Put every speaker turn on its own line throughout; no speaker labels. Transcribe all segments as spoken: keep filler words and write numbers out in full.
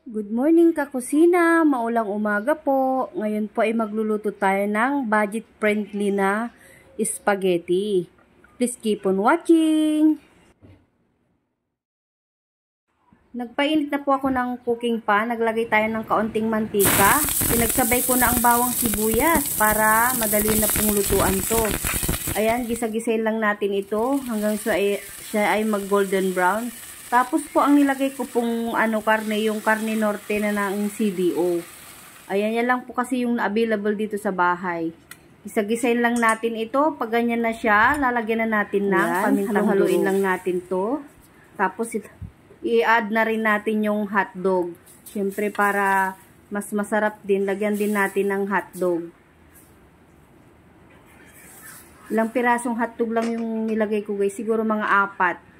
Good morning kakusina, maulang umaga po. Ngayon po ay magluluto tayo ng budget-friendly na spaghetti. Please keep on watching. Nagpainit na po ako ng cooking pan. Naglagay tayo ng kaunting mantika. Pinagsabay ko na ang bawang sibuyas para madali na pong lutuan to. Ayan, gisa-gisay lang natin ito hanggang siya ay, siya ay mag golden brown. Tapos po ang nilagay ko pong ano karne, yung karne norte na ng C D O. Ayan, yan lang po kasi yung available dito sa bahay. Isa-gisayin lang natin ito. Pag ganyan na siya, lalagyan na natin ng pamintang haluin lang natin to. Tapos i-add na rin natin yung hotdog. Siyempre para mas masarap din, lagyan din natin ng hotdog. Ilang pirasong hotdog lang yung nilagay ko guys, siguro mga apat.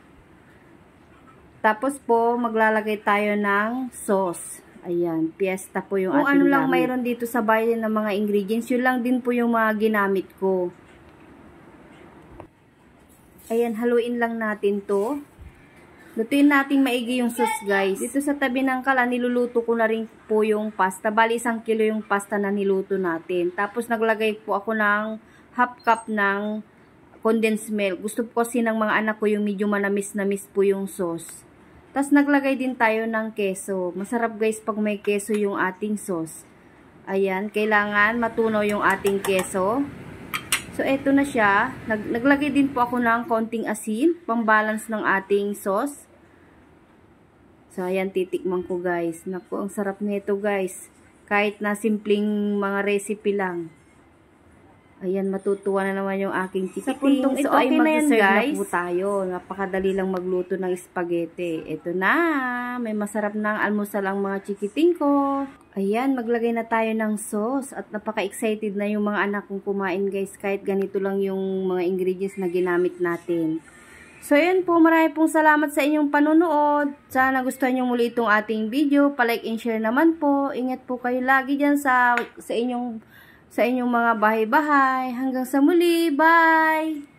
Tapos po, maglalagay tayo ng sauce. Ayan, fiesta po yung Kung ating ano lang gamit. Mayroon dito sa bahay ng mga ingredients, yun lang din po yung mga ginamit ko. Ayan, haluin lang natin to. Lutuin natin maigi yung sauce guys. Dito sa tabi ng kala, niluluto ko na rin po yung pasta. Bali, isang kilo yung pasta na niluto natin. Tapos naglagay po ako ng half cup ng condensed milk. Gusto po kasi ng mga anak ko yung medyo manamis-namis po yung sauce. Tapos naglagay din tayo ng keso. Masarap guys pag may keso yung ating sauce. Ayan, kailangan matunaw yung ating keso. So eto na siya. Nag naglagay din po ako ng konting asin, pang-balance ng ating sauce. So ayan, titikman ko guys. Naku, ang sarap nito guys. Kahit na simpleng mga recipe lang. Ayan, matutuwa na naman yung aking chikiting. Sa puntong ito so, ay okay mag-serve na, na po tayo. Napakadali lang magluto ng spaghetti. Ito na, may masarap na almusal ang mga chikiting ko. Ayan, maglagay na tayo ng sauce. At napaka-excited na yung mga anak kong kumain guys. Kahit ganito lang yung mga ingredients na ginamit natin. So, ayan po, marami pong salamat sa inyong panonood. Sana gustuhan nyo muli itong ating video. Palike and share naman po. Ingat po kayo lagi dyan sa, sa inyong... sa inyong mga bahay-bahay. Hanggang sa muli. Bye!